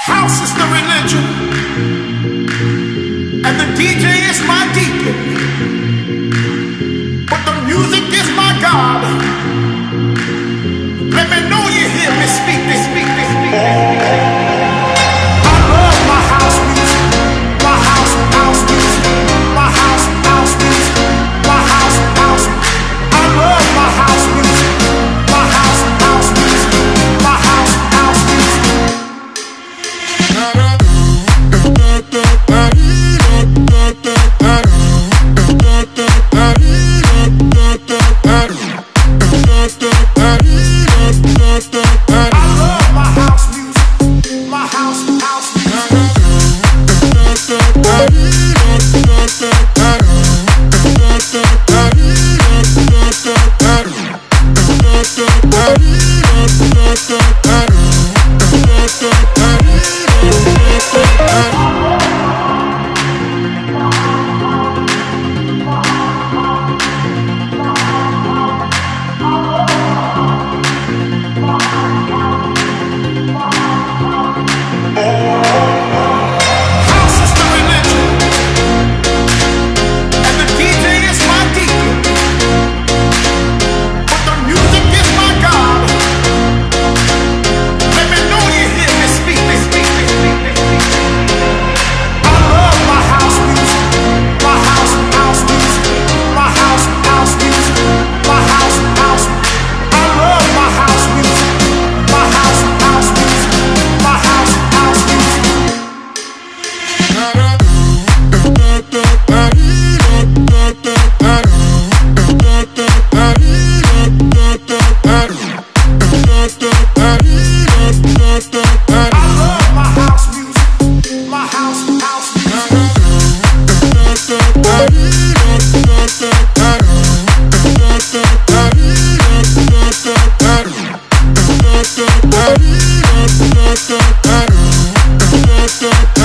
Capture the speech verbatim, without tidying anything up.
House is the religion, and the D J is my deacon, but the music is my God. Let me know you hear me speak this, speak this, speak this, speak this. I love my house music, my house, house music, my house, house music, my house, house. I love my house music, my house, house music, my house, house music. We'll be right back.